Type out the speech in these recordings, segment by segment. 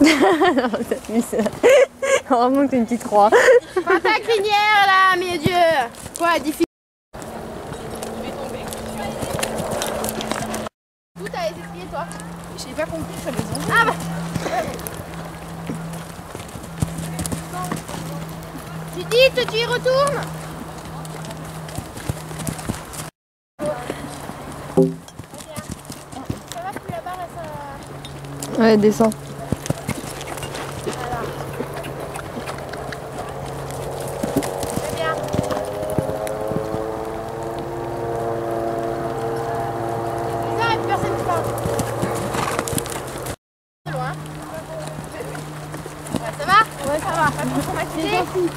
Non, ça pisse. Heureusement que t'as une petite croix. Pas ta crinière là, mes dieux. Quoi, difficile. Je vais tomber. Où t'as les étriers, toi? J'ai pas compris, ça les ont. Ah bah. Tu y retournes? Ça va plus là-bas, là, ça... Ouais, descends. Voilà. Très bien. Ça, et puis personne ne parle. C'est loin. Ouais, ça va? Ouais, ça va. Pas trop traumatisé?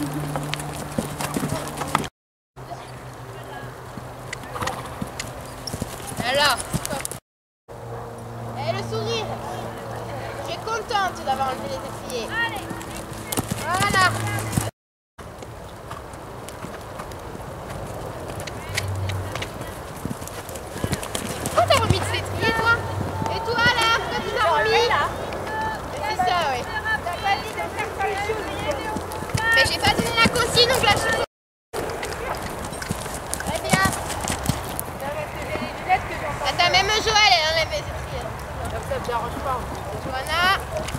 Alors, et le sourire. Je suis contente d'avoir enlevé les étriers. Voilà. Pourquoi t'as remis des étriers, toi? Et toi, là? Pourquoi tu t'as remis? C'est ça, oui. T'as pas dit de faire pas les choses. Mais j'ai pas donné la consigne, donc là, je suis... Très bien. Attends, même Joël, elle enlève les étriers. Comme ça, me dérange pas. Johanna.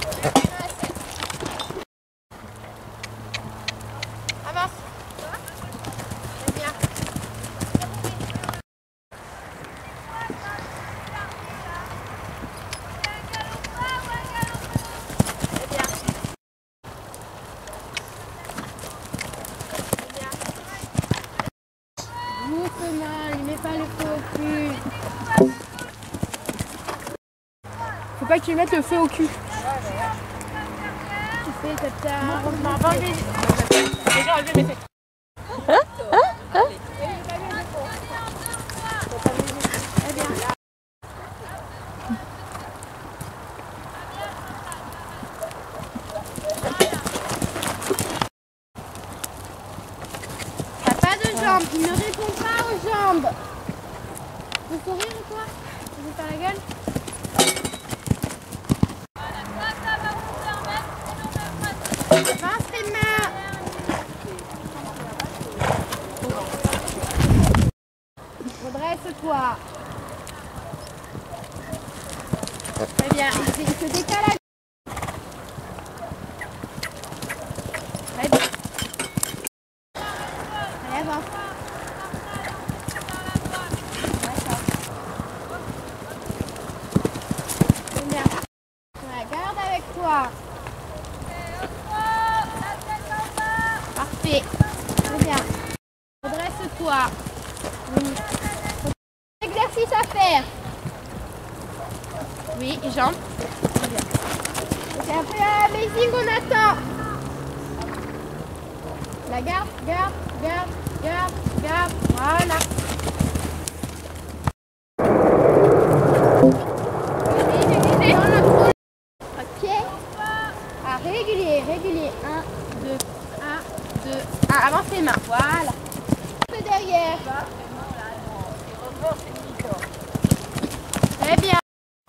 Avance. Très bien. Très bien. Très bien. Doucement, il met pas le feu au cul. Faut pas que tu mettes le feu au cul. Tu fais tata. On va enlever. Déjà enlevé mes fesses. Très bien. T'as pas de jambes, il ne répond pas aux jambes. Vous sourire ou quoi? Tu veux faire la gueule? Avance tes mains. Redresse-toi. Très bien, il se décale à... Très bien. Allez, avance. D'accord. Très bien. Ouais, garde avec toi. Parfait. Très bien. Redresse-toi. Oui. Exercice à faire. Oui, et jambes. Très bien. C'est un peu amazing, on attend. La garde, garde, garde, garde, garde. Voilà. Ok. Ah, régulier, régulier. 1, 2, 1, 2, 1. Avance les mains. Voilà. Un peu derrière. Très bien.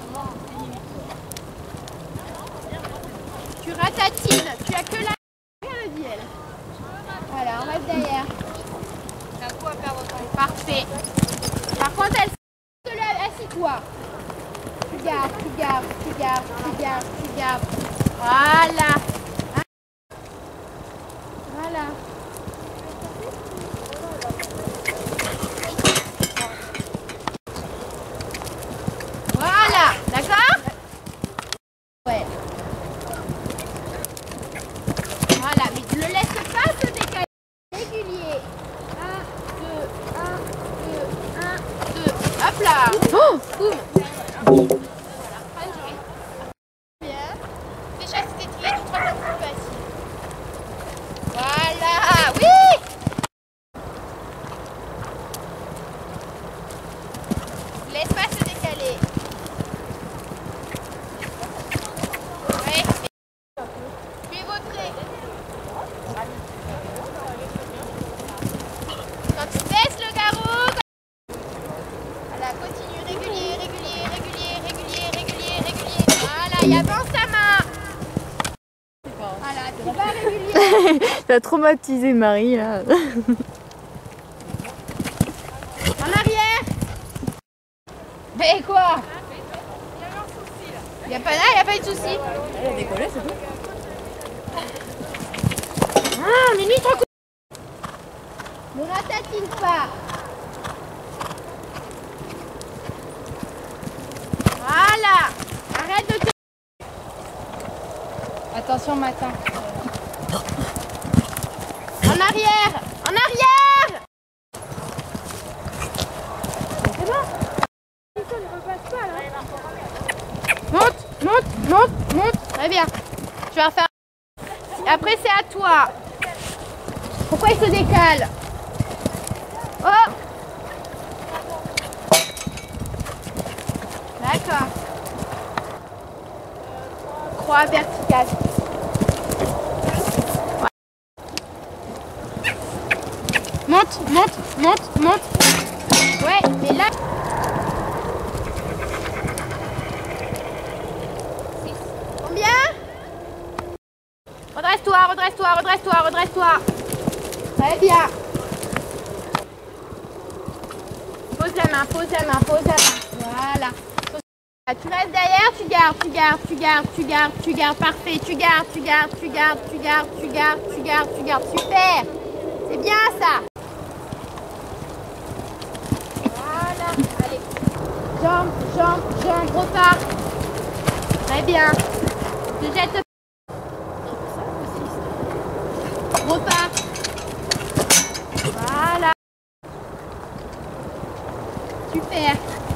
Tu ratatines. Tu as que la... Rien le dit, elle. Voilà, on reste derrière. T'as quoi à perdre autant? Parfait. Par contre, elle se lève. Assis-toi. Tu gardes, tu gardes, tu gardes, tu gardes, tu gardes. Voilà. Voilà. Voilà. D'accord? Ouais. Voilà, mais ne le laisse pas se décaler. Régulier. 1, 2, 1, 2, 1, 2. Hop là. Oh, Boum. Voilà. Fin de jouer. Bien. Déjà, si t'es trié, tu te remets un petit peu assis. Voilà. Oui. Laisse pas se décaler. Ouais. Puis vautré. Quand tu baisses le garrot. Voilà, continue, régulier, régulier, régulier, régulier, régulier, régulier. Voilà, et avance ta main. T'as traumatisé Marie là. En arrière. Mais quoi? Il n'y a pas là, il n'y a pas eu de souci. Elle a décollé, c'est tout. Ah, Mimi, trop cool. Ne ratatine pas. Voilà. Arrête de te... Attention, matin. En arrière. En arrière. C'est bon. Monte, monte, monte, monte. Très bien. Tu vas faire... Après, c'est à toi. Pourquoi il se décale? Oh! D'accord. Croix verticale. Monte, monte, monte, monte. Ouais, mais là... Combien? Redresse-toi, redresse-toi, redresse-toi, redresse-toi. Très bien. Pose la main, pose la main, pose la main. Voilà. Tu restes derrière, tu gardes, tu gardes, tu gardes, tu gardes, tu gardes. Parfait. Tu gardes, tu gardes, tu gardes, tu gardes, tu gardes, tu gardes, tu gardes. Super. C'est bien ça. Voilà. Allez. Jambe, jambe, jambe. Repars. Très bien. Tu jettes. Repars. Voilà. Super.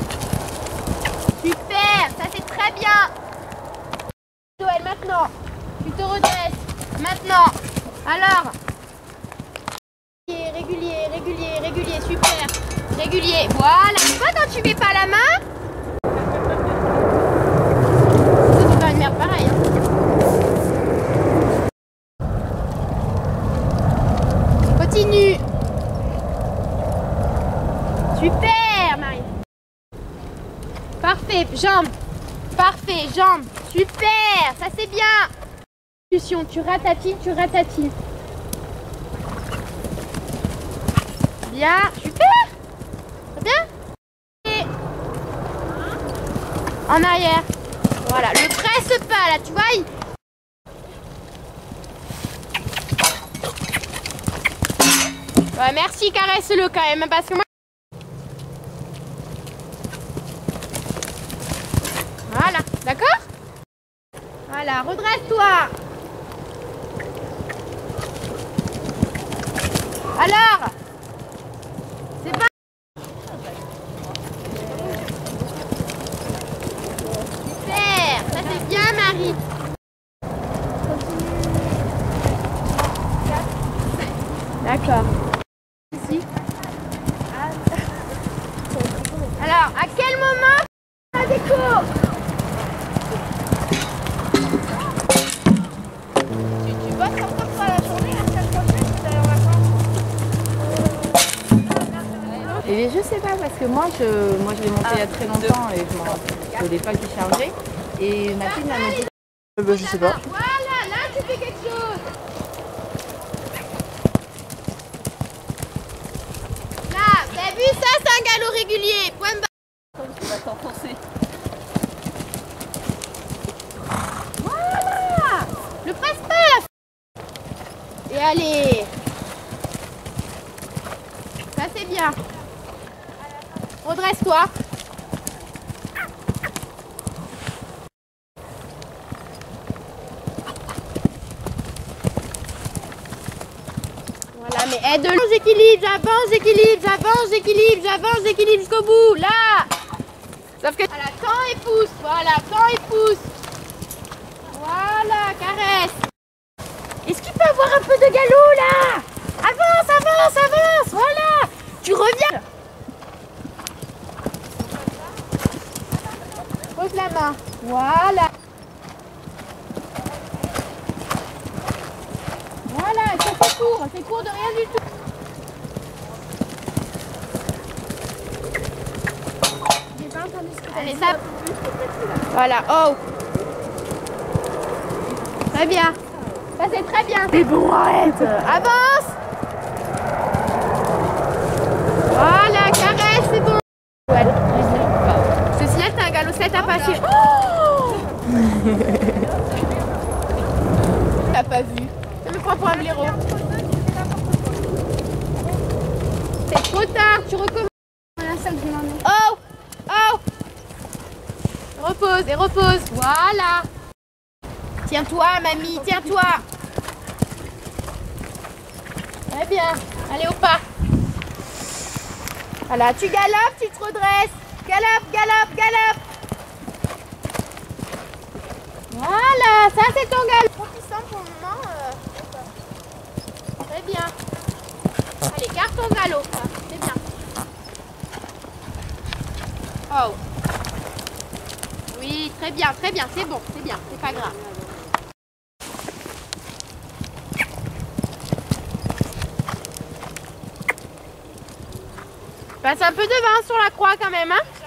Super. Ça c'est très bien. Joël, maintenant. Tu te redresses. Maintenant. Alors. Régulier, régulier, régulier. Super. Régulier. Voilà. Tu vois quand tu mets pas la main? C'est pas une merde pareille. Hein. Continue. Super, Marie. Parfait, jambes. Parfait, jambes. Super, ça c'est bien. Tu ratatines, tu ratatines. Bien, super. Très bien. Et en arrière. Voilà, le presse pas là, tu vois. Ouais, merci, caresse-le quand même, parce que moi... Voilà, d'accord? Voilà, redresse-toi. Alors, c'est pas... Super, ça c'est bien, Marie. D'accord. Alors, à quel moment la déco? Tu bosses encore pour la journée, la semaine prochaine, tu es en vacances? Et je sais pas parce que moi je l'ai monté il y a très longtemps et je n'ai pas qui charger. Et ma fille m'a dit. Je sais pas. Voilà, là tu fais quelque chose. Là, vous avez vu ça, c'est un galop régulier. Point barre. Tu vas t'enfoncer. Voilà. Ne presse pas la... Et allez. Ça c'est bien. Redresse-toi. Voilà, mais aide-le. J'équilibre, j'avance, j'équilibre, j'avance, j'équilibre, j'avance, j'équilibre jusqu'au bout. Là. Sauf que... Voilà, tends et pousse. Voilà, tends et pousse. Voilà, caresse. Est-ce qu'il peut avoir un peu de galop là? Avance, avance, avance. Voilà. Tu reviens. Pose la main. Voilà. Voilà, c'est court de rien du tout. J'ai pas entendu ce que t'as dit. Allez, ça. Voilà, oh. Très bien. Ça c'est très bien. T'es bon, arrête. Avance. Voilà, caresse, c'est bon. Ouais, Cécilia, t'as un galop 7 à passer. Oh. T'as pas vu. Ça me prend pour un blaireau. C'est trop tard, tu recommences. Oh, oh. Repose et repose. Voilà. Tiens-toi, mamie, tiens-toi. Très bien. Allez au pas. Voilà, tu galopes, tu te redresses. Galope, galope, galope. Voilà, ça c'est ton galop. Trop puissant pour le moment. Très bien. Allez, garde ton galop. C'est bien. Oh. Oui, très bien, c'est bon, c'est bien, c'est pas grave. Passe un peu de vin sur la croix quand même, hein.